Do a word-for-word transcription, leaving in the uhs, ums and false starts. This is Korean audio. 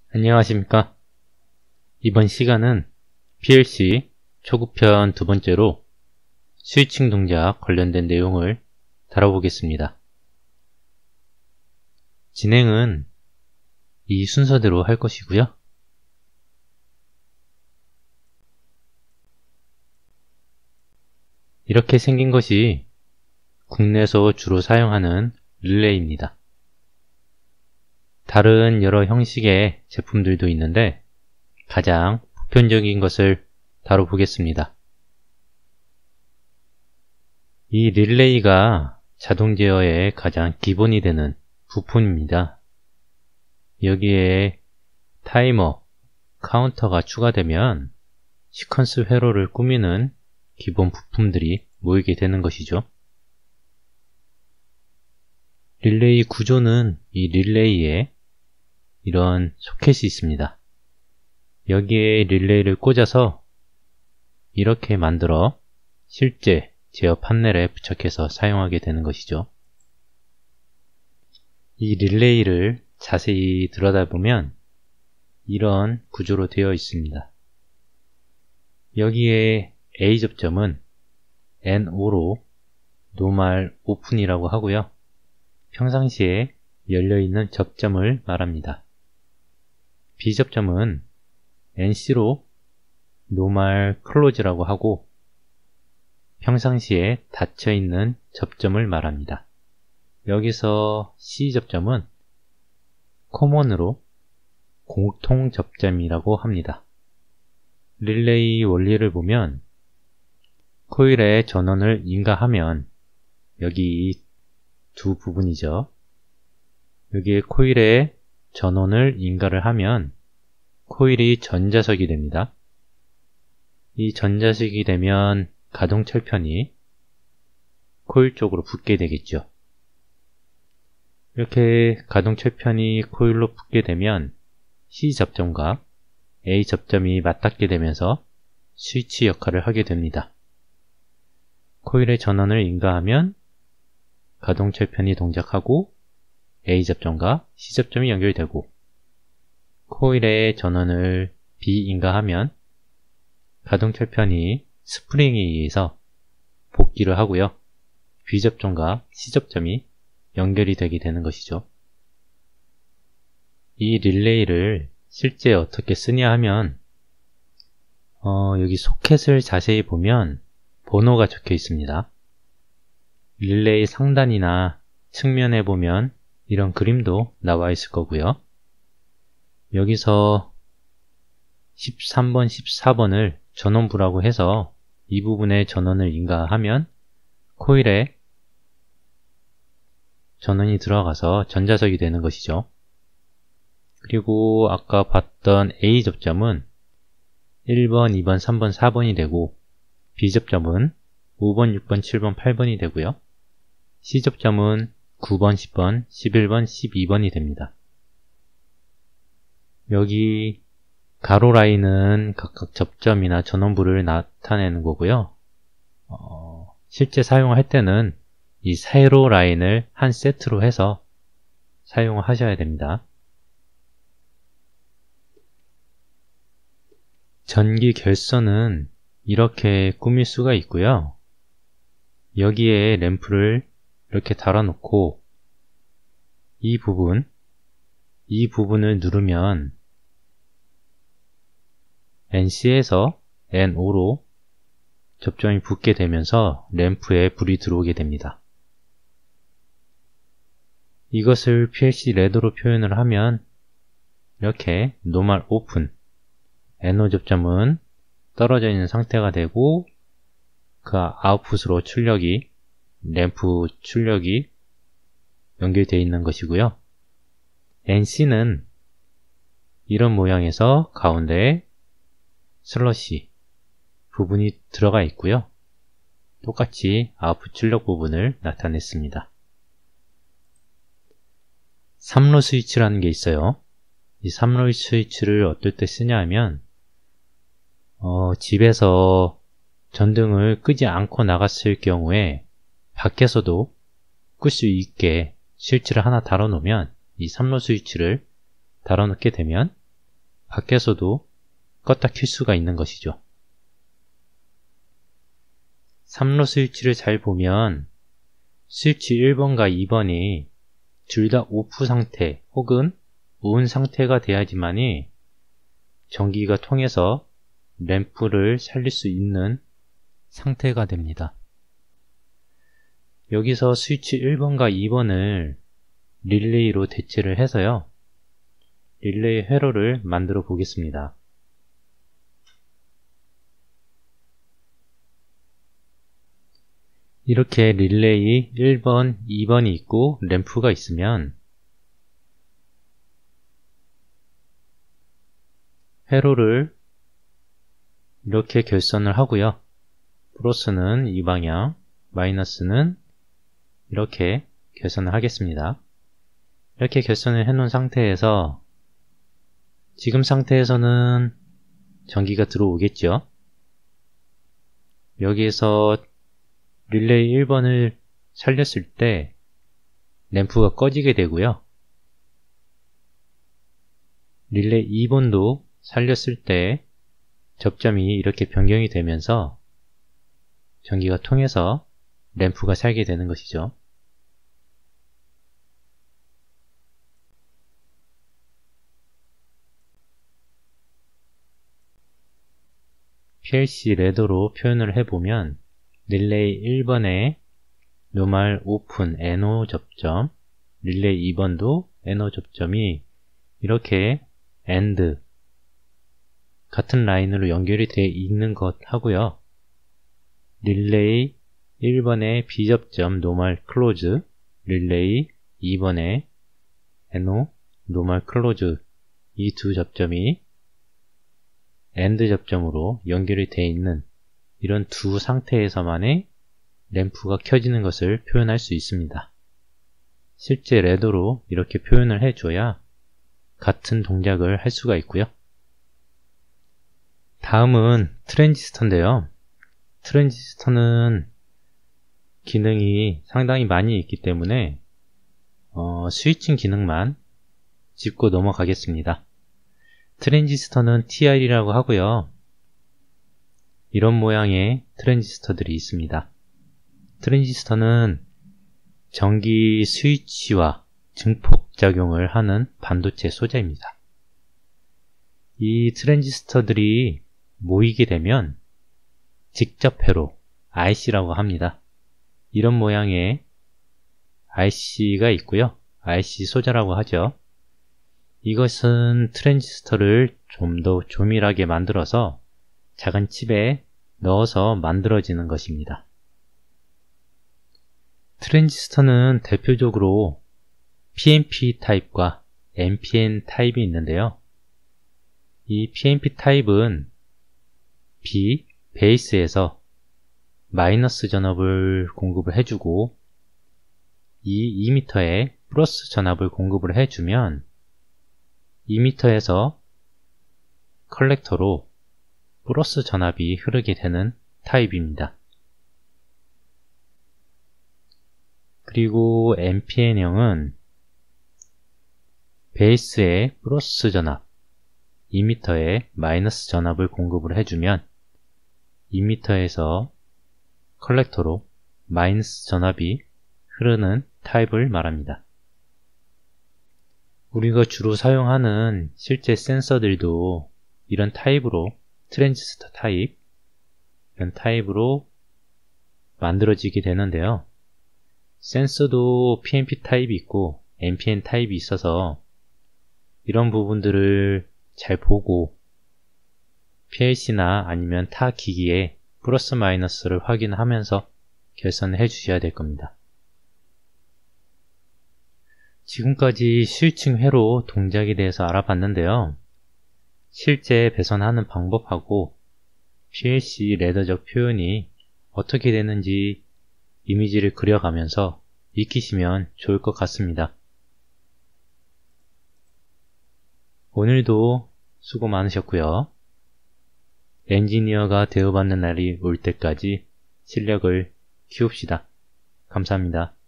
안녕하십니까. 이번 시간은 피엘씨 초급편 두 번째로 스위칭 동작 관련된 내용을 다뤄보겠습니다. 진행은 이 순서대로 할 것이고요. 이렇게 생긴 것이 국내에서 주로 사용하는 릴레이입니다. 다른 여러 형식의 제품들도 있는데 가장 보편적인 것을 다뤄보겠습니다. 이 릴레이가 자동 제어의 가장 기본이 되는 부품입니다. 여기에 타이머, 카운터가 추가되면 시퀀스 회로를 꾸미는 기본 부품들이 모이게 되는 것이죠. 릴레이 구조는 이 릴레이에 이런 소켓이 있습니다. 여기에 릴레이를 꽂아서 이렇게 만들어 실제 제어 판넬에 부착해서 사용하게 되는 것이죠. 이 릴레이를 자세히 들여다보면 이런 구조로 되어 있습니다. 여기에 A 접점은 엔 오로 노멀 오픈이라고 하고요. 평상시에 열려있는 접점을 말합니다. B 접점은 엔 씨로 노멀 클로즈라고 하고 평상시에 닫혀있는 접점을 말합니다. 여기서 C 접점은 코먼으로 공통 접점이라고 합니다. 릴레이 원리를 보면 코일의 전원을 인가하면 여기 두 부분이죠. 여기에 코일의 전원을 인가를 하면 코일이 전자석이 됩니다. 이 전자석이 되면 가동 철편이 코일 쪽으로 붙게 되겠죠. 이렇게 가동 철편이 코일로 붙게 되면 C 접점과 A 접점이 맞닿게 되면서 스위치 역할을 하게 됩니다. 코일의 전원을 인가하면 가동 철편이 동작하고 A 접점과 C 접점이 연결되고 코일의 전원을 비인가하면 가동 철편이 스프링에 의해서 복귀를 하고요. B 접점과 C 접점이 연결이 되게 되는 것이죠. 이 릴레이를 실제 어떻게 쓰냐 하면 어, 여기 소켓을 자세히 보면 번호가 적혀 있습니다. 릴레이 상단이나 측면에 보면 이런 그림도 나와 있을 거고요. 여기서 십삼 번, 십사 번을 전원부라고 해서 이 부분에 전원을 인가하면 코일에 전원이 들어가서 전자석이 되는 것이죠. 그리고 아까 봤던 A 접점은 일 번, 이 번, 삼 번, 사 번이 되고 B 접점은 오 번, 육 번, 칠 번, 팔 번이 되고요. C 접점은 구 번, 십 번, 십일 번, 십이 번이 됩니다. 여기 가로 라인은 각각 접점이나 전원부를 나타내는 거고요. 어, 실제 사용할 때는 이 세로 라인을 한 세트로 해서 사용을 하셔야 됩니다. 전기 결선은 이렇게 꾸밀 수가 있고요. 여기에 램프를 이렇게 달아놓고 이 부분, 이 부분을 누르면 엔 씨에서 엔 오로 접점이 붙게 되면서 램프에 불이 들어오게 됩니다. 이것을 피엘씨 레더로 표현을 하면 이렇게 노멀 오픈, 엔 오 접점은 떨어져 있는 상태가 되고 그 아웃풋으로 출력이, 램프 출력이 연결되어 있는 것이고요. 엔 씨는 이런 모양에서 가운데에 슬러시 부분이 들어가 있고요. 똑같이 아웃풋 출력 부분을 나타냈습니다. 삼 로 스위치라는 게 있어요. 이 삼 로 스위치를 어떨 때 쓰냐 하면 어, 집에서 전등을 끄지 않고 나갔을 경우에 밖에서도 끌 수 있게 스위치를 하나 달아 놓으면 이 삼 로 스위치를 달아 놓게 되면 밖에서도 껐다 켤 수가 있는 것이죠. 삼 로 스위치를 잘 보면 스위치 일 번과 이 번이 둘 다 오프 상태 혹은 온 상태가 돼야지만이 전기가 통해서 램프를 살릴 수 있는 상태가 됩니다. 여기서 스위치 일 번과 이 번을 릴레이로 대체를 해서요. 릴레이 회로를 만들어 보겠습니다. 이렇게 릴레이 일 번, 이 번이 있고 램프가 있으면 회로를 이렇게 결선을 하고요. 플러스는 이 방향, 마이너스는 이렇게 결선을 하겠습니다. 이렇게 결선을 해놓은 상태에서 지금 상태에서는 전기가 들어오겠죠. 여기에서 릴레이 일 번을 살렸을 때 램프가 꺼지게 되고요. 릴레이 이 번도 살렸을 때 접점이 이렇게 변경이 되면서 전기가 통해서 램프가 살게 되는 것이죠. 피엘씨 레더로 표현을 해보면 릴레이 일 번에 노멀 오픈 엔오 접점, 릴레이 이 번도 엔오 접점이 이렇게 AND 같은 라인으로 연결이 되어 있는 것 하고요. 릴레이 일 번의 B 접점 노멀 클로즈, 릴레이 이 번의 엔오 노멀 클로즈 이 두 접점이 AND 접점으로 연결이 되어 있는 이런 두 상태에서만의 램프가 켜지는 것을 표현할 수 있습니다. 실제 레더로 이렇게 표현을 해줘야 같은 동작을 할 수가 있고요. 다음은 트랜지스터인데요. 트랜지스터는 기능이 상당히 많이 있기 때문에 어, 스위칭 기능만 짚고 넘어가겠습니다. 트랜지스터는 티알이라고 하고요. 이런 모양의 트랜지스터들이 있습니다. 트랜지스터는 전기 스위치와 증폭작용을 하는 반도체 소재입니다. 이 트랜지스터들이 모이게 되면 직접회로 아이씨라고 합니다. 이런 모양의 아이씨가 있고요. 아이씨 소재라고 하죠. 이것은 트랜지스터를 좀 더 조밀하게 만들어서 작은 칩에 넣어서 만들어지는 것입니다. 트랜지스터는 대표적으로 피엔피 타입과 엔피엔 타입이 있는데요. 이 피엔피 타입은 B 베이스에서 마이너스 전압을 공급을 해주고 이 이미터에 플러스 전압을 공급을 해주면 이미터에서 컬렉터로 플러스 전압이 흐르게 되는 타입입니다. 그리고 엔피엔형은 베이스에 플러스 전압, 이미터에 마이너스 전압을 공급을 해주면 이미터에서 컬렉터로 마이너스 전압이 흐르는 타입을 말합니다. 우리가 주로 사용하는 실제 센서들도 이런 타입으로 트랜지스터 타입, 이런 타입으로 만들어지게 되는데요. 센서도 피엔피 타입이 있고 엔피엔 타입이 있어서 이런 부분들을 잘 보고 피엘씨나 아니면 타 기기에 플러스 마이너스를 확인하면서 결선을 해주셔야 될 겁니다. 지금까지 스위칭 회로 동작에 대해서 알아봤는데요. 실제 배선하는 방법하고 피엘씨 레더적 표현이 어떻게 되는지 이미지를 그려가면서 익히시면 좋을 것 같습니다. 오늘도 수고 많으셨고요. 엔지니어가 되어받는 날이 올 때까지 실력을 키웁시다. 감사합니다.